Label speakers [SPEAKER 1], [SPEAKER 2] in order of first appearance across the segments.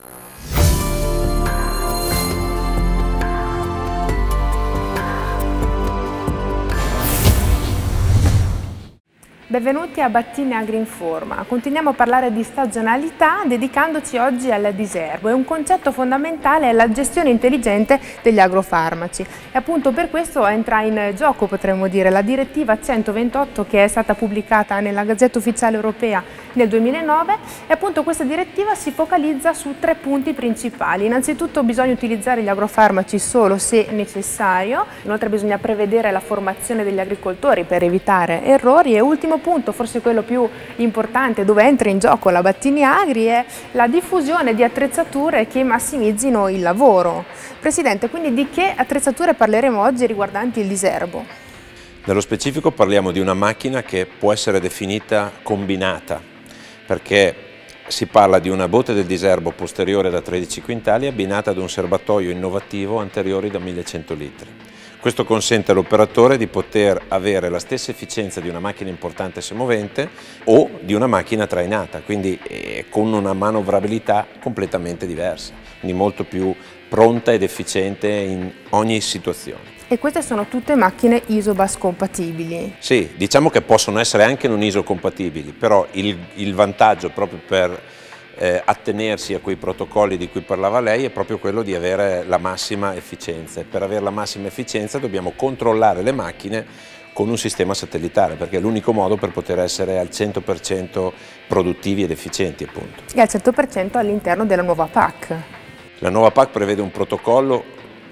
[SPEAKER 1] Benvenuti a Battini Agrinforma. Continuiamo a parlare di stagionalità dedicandoci oggi al diserbo. È un concetto fondamentale alla gestione intelligente degli agrofarmaci e appunto per questo entra in gioco, potremmo dire, la direttiva 128 che è stata pubblicata nella Gazzetta Ufficiale Europea nel 2009 e appunto questa direttiva si focalizza su 3 punti principali. Innanzitutto bisogna utilizzare gli agrofarmaci solo se necessario, inoltre bisogna prevedere la formazione degli agricoltori per evitare errori e ultimo punto, forse quello più importante dove entra in gioco la Battini Agri, è la diffusione di attrezzature che massimizzino il lavoro. Presidente, quindi di che attrezzature parleremo oggi riguardanti il diserbo?
[SPEAKER 2] Nello specifico parliamo di una macchina che può essere definita combinata, perché si parla di una botte del diserbo posteriore da 13 quintali abbinata ad un serbatoio innovativo anteriore da 1100 litri. Questo consente all'operatore di poter avere la stessa efficienza di una macchina importante semovente o di una macchina trainata, quindi con una manovrabilità completamente diversa, quindi molto più pronta ed efficiente in ogni situazione.
[SPEAKER 1] E queste sono tutte macchine Isobus compatibili?
[SPEAKER 2] Sì, diciamo che possono essere anche non ISO compatibili, però il vantaggio proprio per attenersi a quei protocolli di cui parlava lei è proprio quello di avere la massima efficienza e per avere la massima efficienza dobbiamo controllare le macchine con un sistema satellitare perché è l'unico modo per poter essere al 100% produttivi ed efficienti appunto.
[SPEAKER 1] E al 100% all'interno della nuova PAC?
[SPEAKER 2] La nuova PAC prevede un protocollo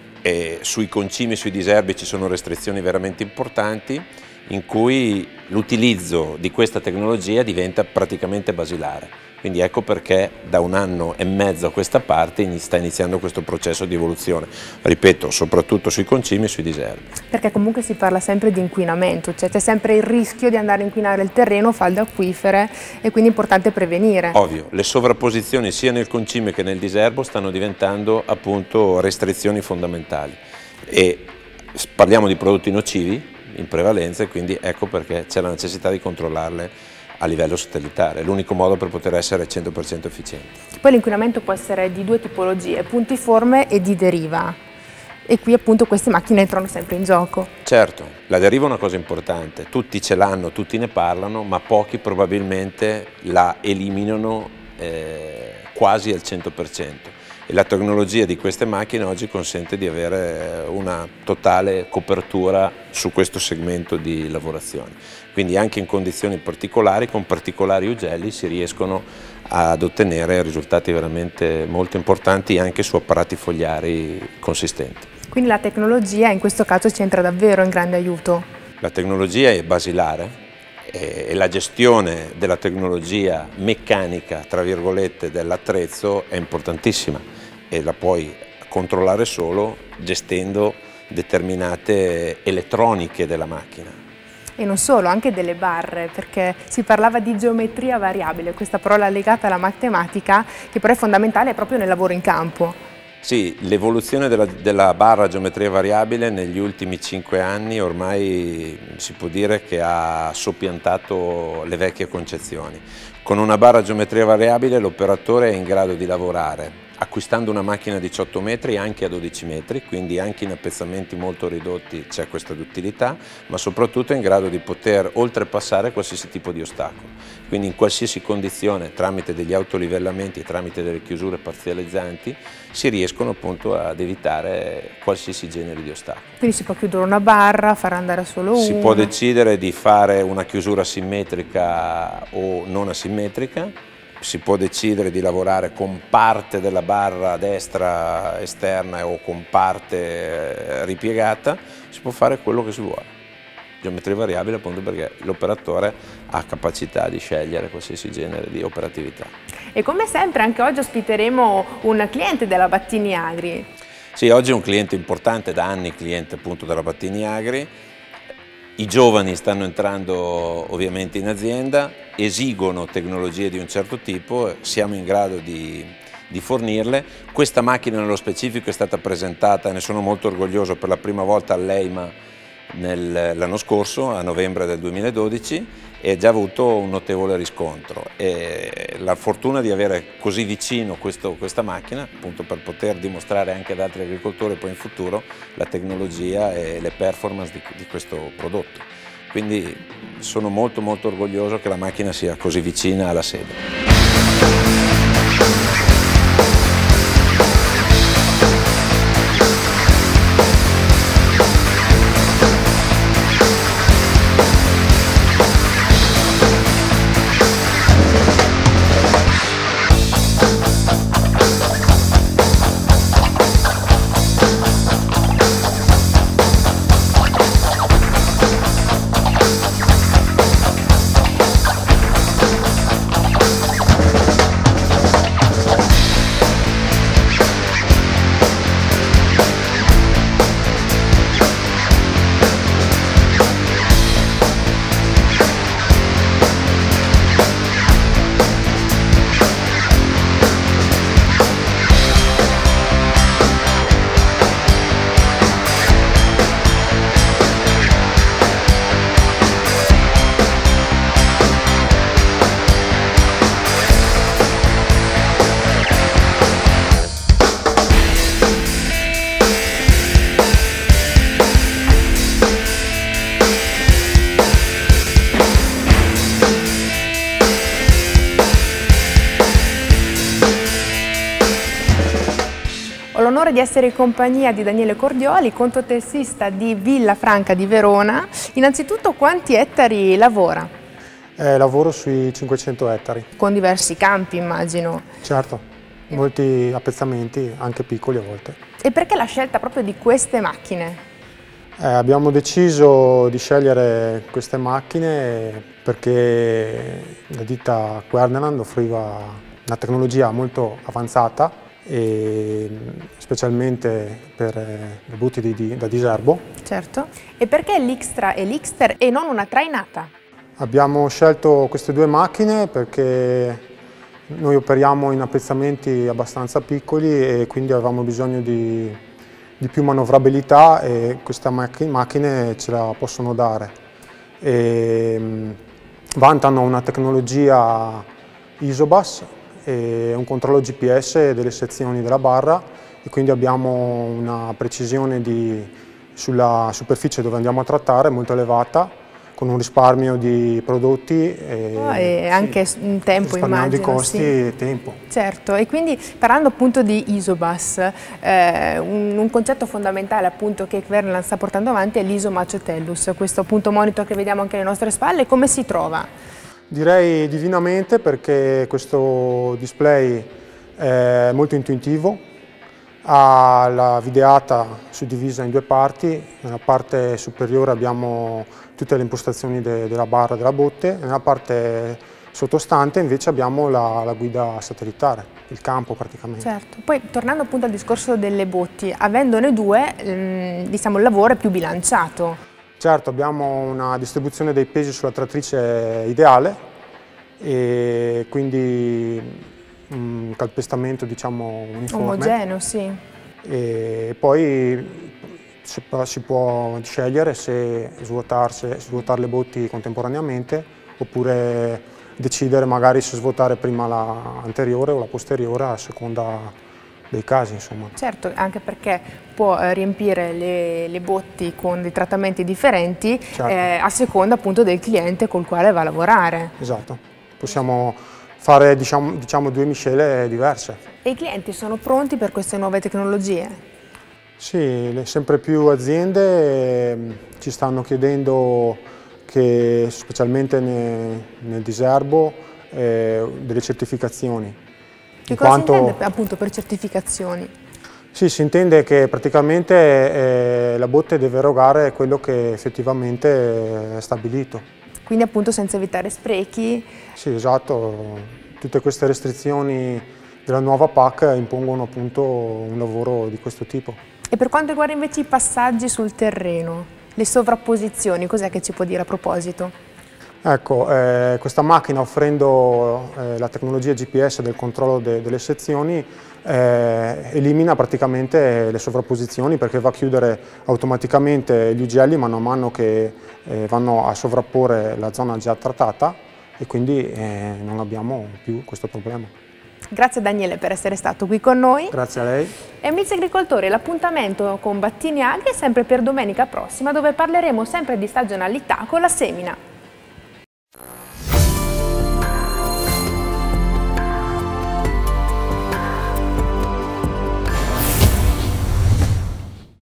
[SPEAKER 2] e sui concimi e sui diserbi ci sono restrizioni veramente importanti in cui l'utilizzo di questa tecnologia diventa praticamente basilare. Quindi ecco perché da 1 anno e mezzo a questa parte sta iniziando questo processo di evoluzione, ripeto, soprattutto sui concimi e sui diserbi.
[SPEAKER 1] Perché comunque si parla sempre di inquinamento, cioè c'è sempre il rischio di andare a inquinare il terreno, falde acquifere e quindi è importante prevenire.
[SPEAKER 2] Ovvio, le sovrapposizioni sia nel concime che nel diserbo stanno diventando appunto restrizioni fondamentali e parliamo di prodotti nocivi in prevalenza e quindi ecco perché c'è la necessità di controllarle a livello satellitare, è l'unico modo per poter essere 100% efficienti.
[SPEAKER 1] Poi l'inquinamento può essere di 2 tipologie, puntiforme e di deriva e qui appunto queste macchine entrano sempre in gioco.
[SPEAKER 2] Certo, la deriva è una cosa importante, tutti ce l'hanno, tutti ne parlano, ma pochi probabilmente la eliminano quasi al 100%. E la tecnologia di queste macchine oggi consente di avere una totale copertura su questo segmento di lavorazione. Quindi anche in condizioni particolari, con particolari ugelli, si riescono ad ottenere risultati veramente molto importanti anche su apparati fogliari consistenti.
[SPEAKER 1] Quindi la tecnologia in questo caso ci entra davvero in grande aiuto?
[SPEAKER 2] La tecnologia è basilare e la gestione della tecnologia meccanica, tra virgolette, dell'attrezzo è importantissima e la puoi controllare solo gestendo determinate elettroniche della macchina.
[SPEAKER 1] E non solo, anche delle barre, perché si parlava di geometria variabile, questa parola legata alla matematica che però è fondamentale proprio nel lavoro in campo.
[SPEAKER 2] Sì, l'evoluzione della barra a geometria variabile negli ultimi 5 anni ormai si può dire che ha soppiantato le vecchie concezioni. Con una barra a geometria variabile l'operatore è in grado di lavorare acquistando una macchina a 18 metri anche a 12 metri, quindi anche in appezzamenti molto ridotti c'è questa duttilità, ma soprattutto è in grado di poter oltrepassare qualsiasi tipo di ostacolo. Quindi in qualsiasi condizione, tramite degli autolivellamenti e tramite delle chiusure parzializzanti, si riescono appunto ad evitare qualsiasi genere di ostacolo.
[SPEAKER 1] Quindi si può chiudere una barra, far andare solo una?
[SPEAKER 2] Si può decidere di fare una chiusura simmetrica o non asimmetrica, si può decidere di lavorare con parte della barra destra esterna o con parte ripiegata, si può fare quello che si vuole. Geometria variabile appunto perché l'operatore ha capacità di scegliere qualsiasi genere di operatività.
[SPEAKER 1] E come sempre anche oggi ospiteremo un cliente della Battini Agri.
[SPEAKER 2] Sì, oggi è un cliente importante, da anni cliente appunto della Battini Agri. I giovani stanno entrando ovviamente in azienda, esigono tecnologie di un certo tipo, siamo in grado di fornirle. Questa macchina nello specifico è stata presentata, ne sono molto orgoglioso, per la prima volta all'EIMA l'anno scorso, a novembre del 2012, e ha già avuto un notevole riscontro. E la fortuna di avere così vicino questa macchina, appunto per poter dimostrare anche ad altri agricoltori poi in futuro la tecnologia e le performance di questo prodotto. Quindi sono molto orgoglioso che la macchina sia così vicina alla sede.
[SPEAKER 1] Ho l'onore di essere in compagnia di Daniele Cordioli, contotessista di Villa Franca di Verona. Innanzitutto, quanti ettari lavora?
[SPEAKER 3] Lavoro sui 500 ettari.
[SPEAKER 1] Con diversi campi, immagino.
[SPEAKER 3] Certo, molti appezzamenti, anche piccoli a volte.
[SPEAKER 1] E perché la scelta proprio di queste macchine?
[SPEAKER 3] Abbiamo deciso di scegliere queste macchine perché la ditta Querneland offriva una tecnologia molto avanzata, e specialmente per le botti da diserbo.
[SPEAKER 1] Certo. E perché l'Xtra e l'Xter e non una trainata?
[SPEAKER 3] Abbiamo scelto queste due macchine perché noi operiamo in appezzamenti abbastanza piccoli e quindi avevamo bisogno di più manovrabilità, e queste macchine ce la possono dare. Vantano una tecnologia Isobus e un controllo GPS delle sezioni della barra, e quindi abbiamo una precisione sulla superficie dove andiamo a trattare molto elevata, con un risparmio di prodotti
[SPEAKER 1] e anche in tempo, immagino.
[SPEAKER 3] Di costi e tempo.
[SPEAKER 1] Certo, e quindi parlando appunto di Isobus, un concetto fondamentale appunto che Querneland sta portando avanti è l'Isomatch-Tellus, questo appunto monitor che vediamo anche alle nostre spalle. Come si trova?
[SPEAKER 3] Direi divinamente, perché questo display è molto intuitivo, ha la videata suddivisa in due parti. Nella parte superiore abbiamo tutte le impostazioni della barra della botte, nella parte sottostante invece abbiamo la guida satellitare, il campo praticamente.
[SPEAKER 1] Certo, poi tornando appunto al discorso delle botti, avendone due, diciamo, il lavoro è più bilanciato.
[SPEAKER 3] Certo, abbiamo una distribuzione dei pesi sulla trattrice ideale, e quindi un calpestamento, diciamo, uniforme.
[SPEAKER 1] Omogeneo, sì.
[SPEAKER 3] E poi si può scegliere se svuotare le botti contemporaneamente, oppure decidere magari se svuotare prima la anteriore o la posteriore, a seconda dei casi, insomma.
[SPEAKER 1] Certo, anche perché può riempire le botti con dei trattamenti differenti, certo, a seconda appunto del cliente col quale va a lavorare.
[SPEAKER 3] Esatto, possiamo fare diciamo due miscele diverse.
[SPEAKER 1] E i clienti sono pronti per queste nuove tecnologie?
[SPEAKER 3] Sì, sempre più aziende ci stanno chiedendo, che specialmente nel diserbo, delle certificazioni.
[SPEAKER 1] Che cosa si intende appunto per certificazioni?
[SPEAKER 3] Sì, si intende che praticamente la botte deve erogare quello che effettivamente è stabilito.
[SPEAKER 1] Quindi appunto senza evitare sprechi?
[SPEAKER 3] Sì, esatto. Tutte queste restrizioni della nuova PAC impongono appunto un lavoro di questo tipo. E
[SPEAKER 1] per quanto riguarda invece i passaggi sul terreno, le sovrapposizioni, cos'è che ci può dire a proposito?
[SPEAKER 3] Ecco, questa macchina, offrendo la tecnologia GPS del controllo delle sezioni, elimina praticamente le sovrapposizioni, perché va a chiudere automaticamente gli ugelli mano a mano che vanno a sovrapporre la zona già trattata, e quindi non abbiamo più questo problema.
[SPEAKER 1] Grazie Daniele per essere stato qui con noi.
[SPEAKER 3] Grazie a lei.
[SPEAKER 1] E amici agricoltori, l'appuntamento con Battini Agri è sempre per domenica prossima, dove parleremo sempre di stagionalità con la semina.